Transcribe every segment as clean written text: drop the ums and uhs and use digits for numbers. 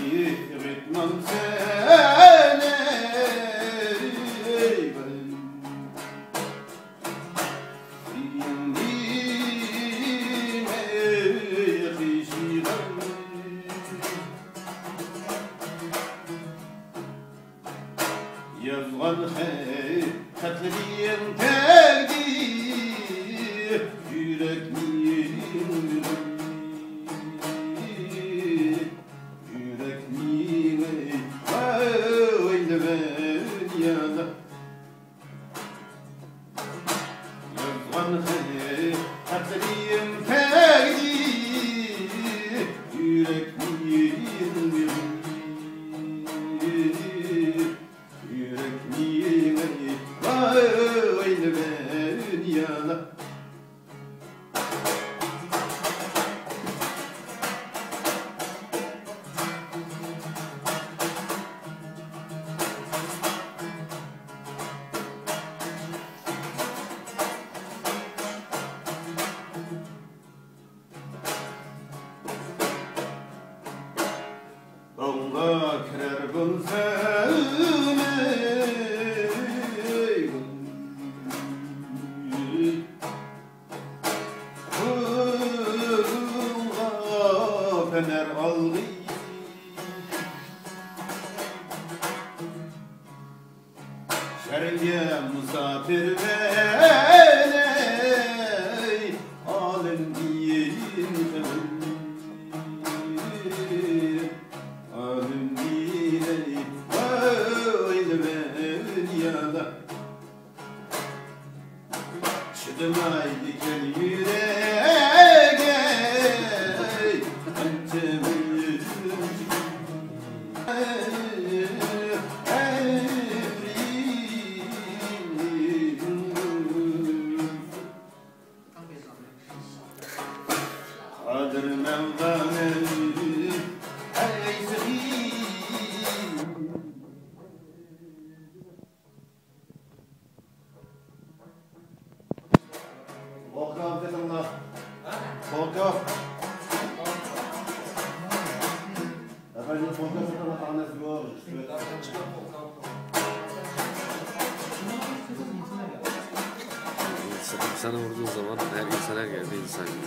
gitmem seni yazgan katliyen tergir yürekliğim öyle ben yana yazgan katliyen tergir yürekliğim öyle ben yana Allah kirer bulsam fener aldı şerge misafir beni alın diyeyim alın diyeyim öyle ben yana çıdımay diken yüreğe Kadir Mevla'nın ey zihim Volkan Fethullah Volkan Efendim Volkan Fethullah tanesi bu olur İnsana vurduğun zaman her insan her yerde insan gibi.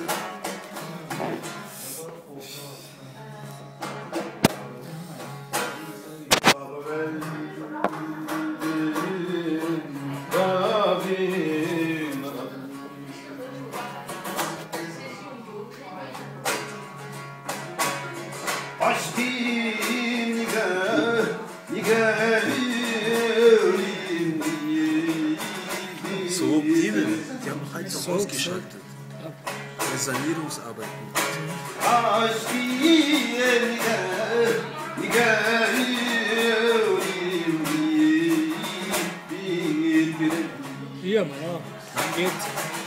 Soğuk değil mi? Die haben noch Heizung ausgeschaltet. Sanierungsarbeiten. Hier, mal ja. Geht.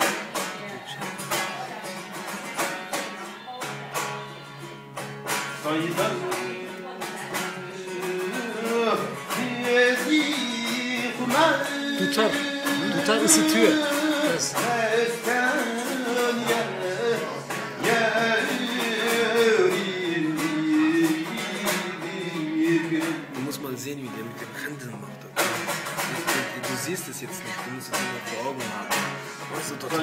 Tutar ısıtıyor. Das. Du musst mal sehen, wie der mit den Händen macht. Du siehst es jetzt nicht, du musst es nur vor Augen haben. Das ist total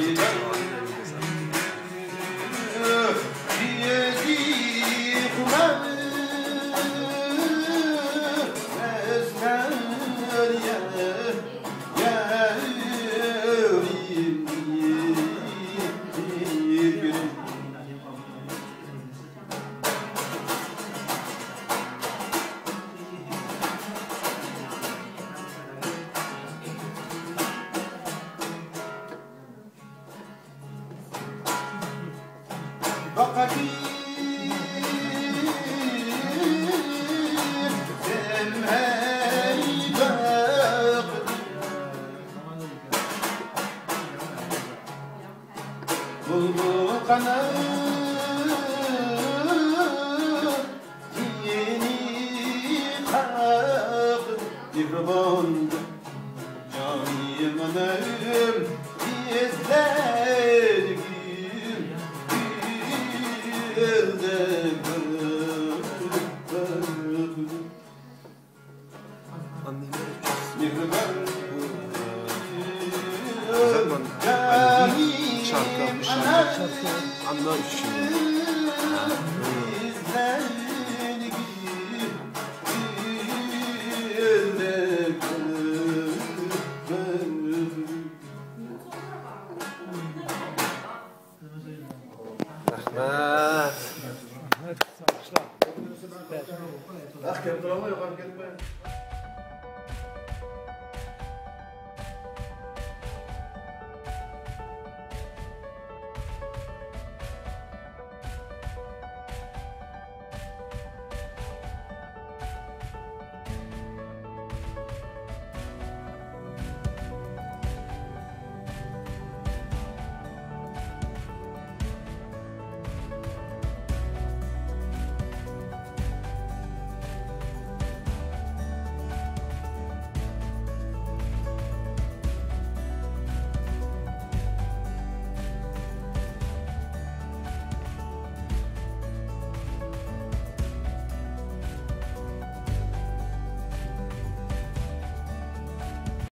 Gel Yatırama yok, hareket etme.